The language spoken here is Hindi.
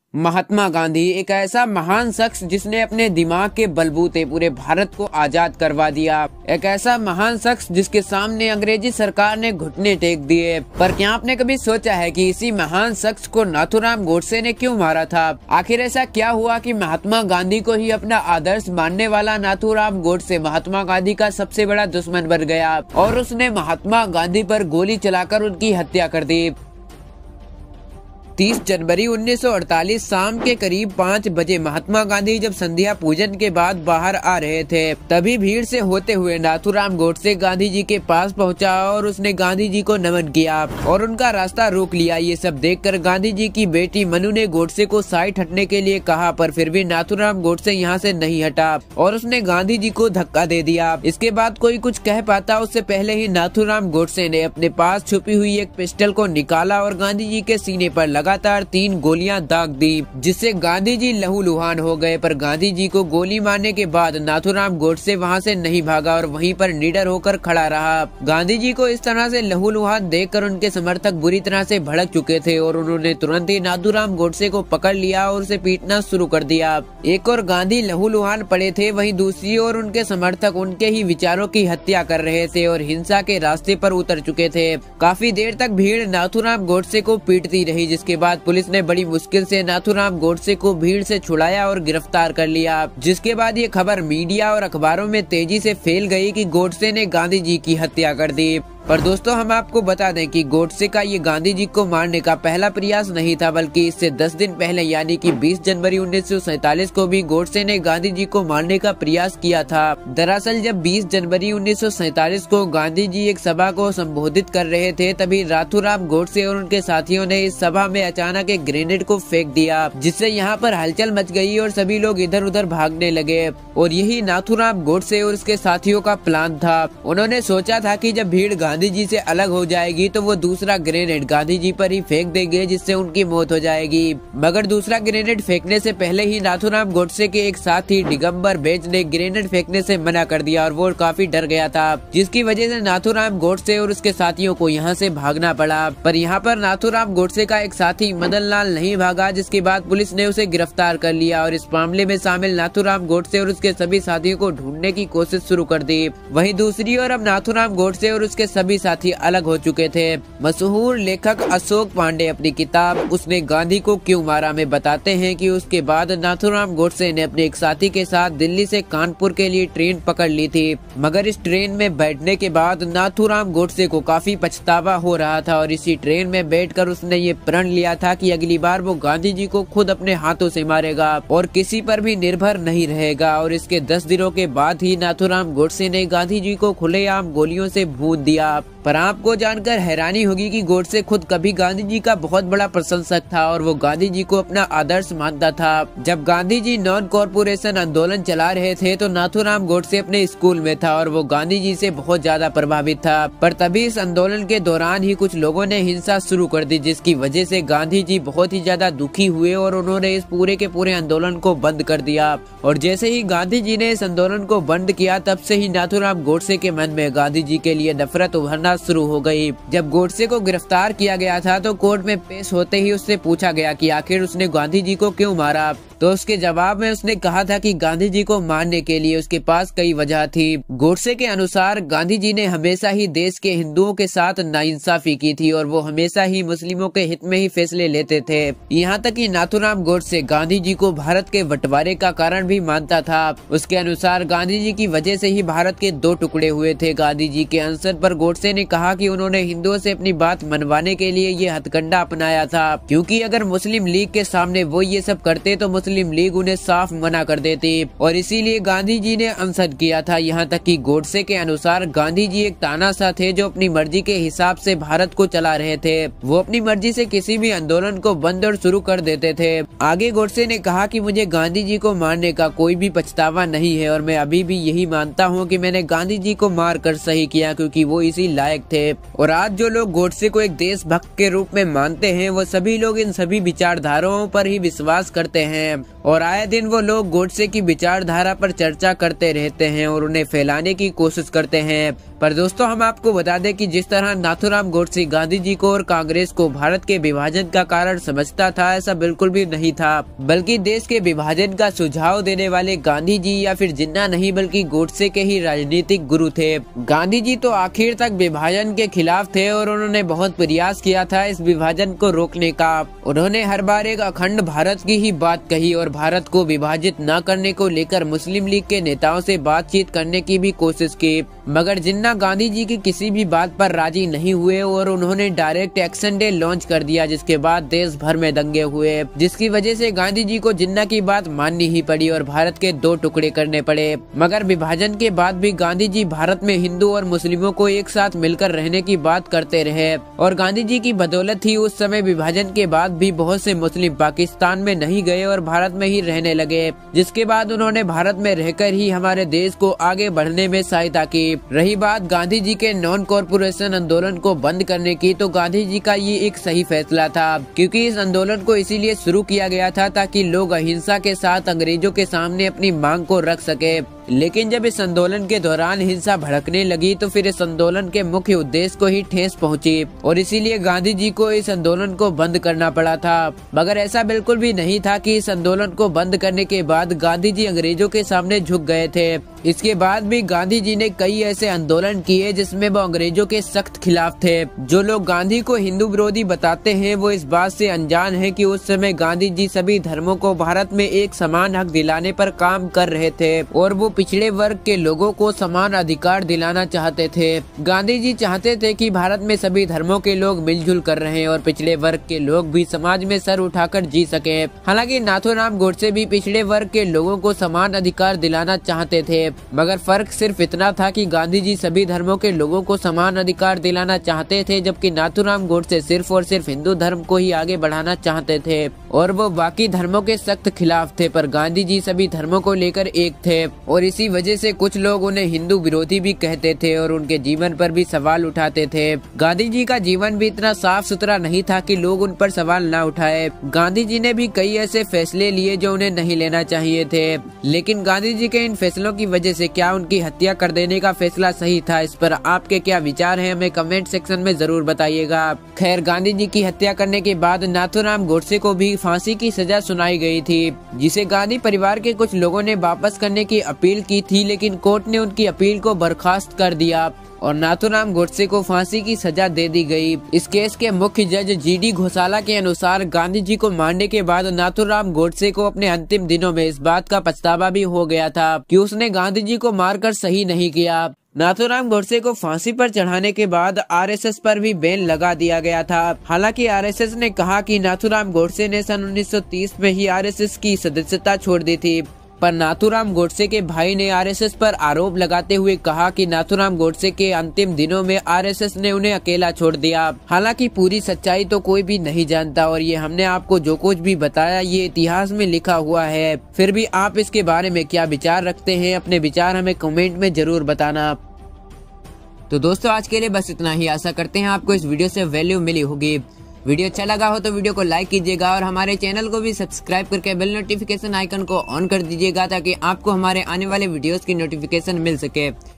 महात्मा गांधी एक ऐसा महान शख्स जिसने अपने दिमाग के बलबूते पूरे भारत को आजाद करवा दिया। एक ऐसा महान शख्स जिसके सामने अंग्रेजी सरकार ने घुटने टेक दिए। पर क्या आपने कभी सोचा है कि इसी महान शख्स को नाथूराम गोडसे ने क्यों मारा था? आखिर ऐसा क्या हुआ कि महात्मा गांधी को ही अपना आदर्श मानने वाला नाथूराम गोडसे महात्मा गांधी का सबसे बड़ा दुश्मन बन गया और उसने महात्मा गांधी पर गोली चलाकर उनकी हत्या कर दी। 30 जनवरी 1948 शाम के करीब 5 बजे महात्मा गांधी जब संध्या पूजन के बाद बाहर आ रहे थे, तभी भीड़ से होते हुए नाथूराम गोडसे गांधी जी के पास पहुंचा और उसने गांधी जी को नमन किया और उनका रास्ता रोक लिया। ये सब देखकर गांधी जी की बेटी मनु ने गोडसे को साइड हटने के लिए कहा, पर फिर भी नाथूराम गोडसे यहाँ से नहीं हटा और उसने गांधी जी को धक्का दे दिया। इसके बाद कोई कुछ कह पाता उससे पहले ही नाथूराम गोडसे ने अपने पास छुपी हुई एक पिस्टल को निकाला और गांधी जी के सीने पर लगातार 3 गोलियां दाग दी, जिससे गांधी जी लहूलुहान हो गए। पर गांधी जी को गोली मारने के बाद नाथूराम गोडसे वहां से नहीं भागा और वहीं पर निडर होकर खड़ा रहा। गांधी जी को इस तरह से लहूलुहान देखकर उनके समर्थक बुरी तरह से भड़क चुके थे और उन्होंने तुरंत ही नाथूराम गोडसे को पकड़ लिया और उसे पीटना शुरू कर दिया। एक और गांधी लहूलुहान पड़े थे, वहीं दूसरी ओर उनके समर्थक उनके ही विचारों की हत्या कर रहे थे और हिंसा के रास्ते पर उतर चुके थे। काफी देर तक भीड़ नाथूराम गोडसे को पीटती रही, जिसके बाद पुलिस ने बड़ी मुश्किल से नाथूराम गोडसे को भीड़ से छुड़ाया और गिरफ्तार कर लिया। जिसके बाद ये खबर मीडिया और अखबारों में तेजी से फैल गई कि गोडसे ने गांधी जी की हत्या कर दी। पर दोस्तों, हम आपको बता दें कि गोडसे का ये गांधी जी को मारने का पहला प्रयास नहीं था, बल्कि इससे 10 दिन पहले यानी कि 20 जनवरी 1947 को भी गोडसे ने गांधी जी को मारने का प्रयास किया था। दरअसल जब 20 जनवरी 1947 को गांधी जी एक सभा को संबोधित कर रहे थे, तभी नाथूराम गोडसे और उनके साथियों ने इस सभा में अचानक एक ग्रेनेड को फेंक दिया, जिससे यहाँ पर हलचल मच गई और सभी लोग इधर उधर भागने लगे। और यही नाथूराम गोडसे और उसके साथियों का प्लान था। उन्होंने सोचा था कि जब भीड़ गांधी जी से अलग हो जाएगी तो वो दूसरा ग्रेनेड गांधी जी पर ही फेंक देंगे, जिससे उनकी मौत हो जाएगी। मगर दूसरा ग्रेनेड फेंकने से पहले ही नाथूराम गोडसे के एक साथी दिगंबर बेज ने ग्रेनेड फेंकने से मना कर दिया और वो काफी डर गया था, जिसकी वजह से नाथूराम गोडसे और उसके साथियों को यहाँ से भागना पड़ा। पर यहाँ पर नाथूराम गोडसे का एक साथी मदन लाल नहीं भागा, जिसके बाद पुलिस ने उसे गिरफ्तार कर लिया और इस मामले में शामिल नाथूराम गोडसे और उसके सभी साथियों को ढूंढने की कोशिश शुरू कर दी। वहीं दूसरी ओर अब नाथूराम गोडसे और उसके सभी साथी अलग हो चुके थे। मशहूर लेखक अशोक पांडे अपनी किताब उसने गांधी को क्यों मारा में बताते हैं कि उसके बाद नाथूराम गोडसे ने अपने एक साथी के साथ दिल्ली से कानपुर के लिए ट्रेन पकड़ ली थी। मगर इस ट्रेन में बैठने के बाद नाथूराम गोडसे को काफी पछतावा हो रहा था और इसी ट्रेन में बैठकर उसने ये प्रण लिया था कि अगली बार वो गांधी जी को खुद अपने हाथों से मारेगा और किसी पर भी निर्भर नहीं रहेगा। और इसके 10 दिनों के बाद ही नाथूराम गोडसे ने गांधी जी को खुलेआम गोलियों से भून दिया। पर आपको जानकर हैरानी होगी कि गोडसे खुद कभी गांधी जी का बहुत बड़ा प्रशंसक था और वो गांधी जी को अपना आदर्श मानता था। जब गांधी जी नॉन कॉर्पोरेशन आंदोलन चला रहे थे तो नाथूराम गोडसे अपने स्कूल में था और वो गांधी जी से बहुत ज्यादा प्रभावित था। पर तभी इस आंदोलन के दौरान ही कुछ लोगों ने हिंसा शुरू कर दी, जिसकी वजह से गांधी जी बहुत ही ज्यादा दुखी हुए और उन्होंने इस पूरे के पूरे आंदोलन को बंद कर दिया। और जैसे ही गांधी जी ने इस आंदोलन को बंद किया, तब से ही नाथूराम गोडसे के मन में गांधी जी के लिए नफरत उभरना शुरू हो गई। जब गोडसे को गिरफ्तार किया गया था तो कोर्ट में पेश होते ही उससे पूछा गया कि आखिर उसने गांधी जी को क्यों मारा, तो उसके जवाब में उसने कहा था कि गांधी जी को मारने के लिए उसके पास कई वजह थी। गोडसे के अनुसार गांधी जी ने हमेशा ही देश के हिंदुओं के साथ नाइंसाफी की थी और वो हमेशा ही मुस्लिमों के हित में ही फैसले लेते थे। यहाँ तक कि नाथूराम गोडसे गांधी जी को भारत के बंटवारे का कारण भी मानता था। उसके अनुसार गांधी जी की वजह से ही भारत के 2 टुकड़े हुए थे। गांधी जी के अनशन पर गोडसे ने कहा कि उन्होंने हिंदुओं से अपनी बात मनवाने के लिए ये हथकंडा अपनाया था, क्योंकि अगर मुस्लिम लीग के सामने वो ये सब करते तो मुस्लिम लीग उन्हें साफ मना कर देती और इसीलिए गांधी जी ने अनशन किया था। यहाँ तक कि गोडसे के अनुसार गांधी जी एक तानाशाह थे जो अपनी मर्जी के हिसाब से भारत को चला रहे थे। वो अपनी मर्जी से किसी भी आंदोलन को बंद और शुरू कर देते थे। आगे गोडसे ने कहा कि मुझे गांधी जी को मारने का कोई भी पछतावा नहीं है और मैं अभी भी यही मानता हूँ कि मैंने गांधी जी को मार कर सही किया, क्योंकि वो इसी लायक थे। और आज जो लोग गोडसे को एक देशभक्त के रूप में मानते हैं, वो सभी लोग इन सभी विचारधाराओं पर ही विश्वास करते हैं और आए दिन वो लोग गोडसे की विचारधारा पर चर्चा करते रहते हैं और उन्हें फैलाने की कोशिश करते हैं। पर दोस्तों हम आपको बता दें कि जिस तरह नाथूराम गोडसे गांधी जी को और कांग्रेस को भारत के विभाजन का कारण समझता था, ऐसा बिल्कुल भी नहीं था, बल्कि देश के विभाजन का सुझाव देने वाले गांधी जी या फिर जिन्ना नहीं बल्कि गोडसे के ही राजनीतिक गुरु थे। गांधी जी तो आखिर तक विभाजन के खिलाफ थे और उन्होंने बहुत प्रयास किया था इस विभाजन को रोकने का। उन्होंने हर बार एक अखंड भारत की ही बात कही और भारत को विभाजित न करने को लेकर मुस्लिम लीग के नेताओं से बातचीत करने की भी कोशिश की, मगर जिन्ना गांधी जी की किसी भी बात पर राजी नहीं हुए और उन्होंने डायरेक्ट एक्शन डे लॉन्च कर दिया, जिसके बाद देश भर में दंगे हुए, जिसकी वजह से गांधी जी को जिन्ना की बात माननी ही पड़ी और भारत के 2 टुकड़े करने पड़े। मगर विभाजन के बाद भी गांधी जी भारत में हिंदू और मुस्लिमों को एक साथ मिलकर रहने की बात करते रहे और गांधी जी की बदौलत ही उस समय विभाजन के बाद भी बहुत से मुस्लिम पाकिस्तान में नहीं गए और भारत में ही रहने लगे, जिसके बाद उन्होंने भारत में रहकर ही हमारे देश को आगे बढ़ने में सहायता की। रही बात गांधी जी के नॉन कॉर्पोरेशन आंदोलन को बंद करने की, तो गांधी जी का ये एक सही फैसला था, क्योंकि इस आंदोलन को इसीलिए शुरू किया गया था ताकि लोग अहिंसा के साथ अंग्रेजों के सामने अपनी मांग को रख सके। लेकिन जब इस आंदोलन के दौरान हिंसा भड़कने लगी तो फिर इस आंदोलन के मुख्य उद्देश्य को ही ठेस पहुंची और इसीलिए गांधी जी को इस आंदोलन को बंद करना पड़ा था। मगर ऐसा बिल्कुल भी नहीं था कि इस आंदोलन को बंद करने के बाद गांधी जी अंग्रेजों के सामने झुक गए थे। इसके बाद भी गांधी जी ने कई ऐसे आंदोलन किए जिसमें वो अंग्रेजों के सख्त खिलाफ थे। जो लोग गांधी को हिंदू विरोधी बताते हैं वो इस बात से अनजान है कि उस समय गांधी जी सभी धर्मों को भारत में एक समान हक दिलाने पर काम कर रहे थे और वो पिछड़े वर्ग के लोगों को समान अधिकार दिलाना चाहते थे। गांधी जी चाहते थे कि भारत में सभी धर्मों के लोग मिलजुल कर रहें और पिछड़े वर्ग के लोग भी समाज में सर उठाकर जी सके। हालांकि नाथूराम गोडसे भी पिछड़े वर्ग के लोगों को समान अधिकार दिलाना चाहते थे, मगर फर्क सिर्फ इतना था कि गांधी जी सभी धर्मों के लोगों को समान अधिकार दिलाना चाहते थे, जबकि नाथूराम गोडसे सिर्फ और सिर्फ हिंदू धर्म को ही आगे बढ़ाना चाहते थे और वो बाकी धर्मों के सख्त खिलाफ थे। पर गांधी जी सभी धर्मों को लेकर एक थे और इसी वजह से कुछ लोग उन्हें हिंदू विरोधी भी कहते थे और उनके जीवन पर भी सवाल उठाते थे। गांधी जी का जीवन भी इतना साफ सुथरा नहीं था कि लोग उन पर सवाल न उठाए। गांधी जी ने भी कई ऐसे फैसले लिए जो उन्हें नहीं लेना चाहिए थे, लेकिन गांधी जी के इन फैसलों की वजह से क्या उनकी हत्या कर देने का फैसला सही था? इस पर आपके क्या विचार हैं, हमें कमेंट सेक्शन में जरूर बताइएगा। खैर, गांधी जी की हत्या करने के बाद नाथूराम गोडसे को भी फांसी की सजा सुनाई गई थी, जिसे गांधी परिवार के कुछ लोगों ने वापस करने की अपील की थी, लेकिन कोर्ट ने उनकी अपील को बर्खास्त कर दिया और नाथूराम गोडसे को फांसी की सजा दे दी गई। इस केस के मुख्य जज GD घोसाला के अनुसार गांधी जी को मारने के बाद नाथूराम गोडसे को अपने अंतिम दिनों में इस बात का पछतावा भी हो गया था कि उसने गांधी जी को मारकर सही नहीं किया। नाथूराम गोडसे को फांसी पर चढ़ाने के बाद RSS पर भी बैन लगा दिया गया था। हालांकि RSS ने कहा कि नाथूराम गोडसे ने सन 1930 में ही RSS की सदस्यता छोड़ दी थी, पर नाथूराम गोडसे के भाई ने RSS पर आरोप लगाते हुए कहा कि नाथूराम गोडसे के अंतिम दिनों में RSS ने उन्हें अकेला छोड़ दिया। हालांकि पूरी सच्चाई तो कोई भी नहीं जानता और ये हमने आपको जो कुछ भी बताया ये इतिहास में लिखा हुआ है। फिर भी आप इसके बारे में क्या विचार रखते हैं? अपने विचार हमें कमेंट में जरूर बताना। तो दोस्तों, आज के लिए बस इतना ही। आशा करते हैं आपको इस वीडियो से वैल्यू मिली होगी। वीडियो अच्छा लगा हो तो वीडियो को लाइक कीजिएगा और हमारे चैनल को भी सब्सक्राइब करके बेल नोटिफिकेशन आइकन को ऑन कर दीजिएगा ताकि आपको हमारे आने वाले वीडियोस की नोटिफिकेशन मिल सके।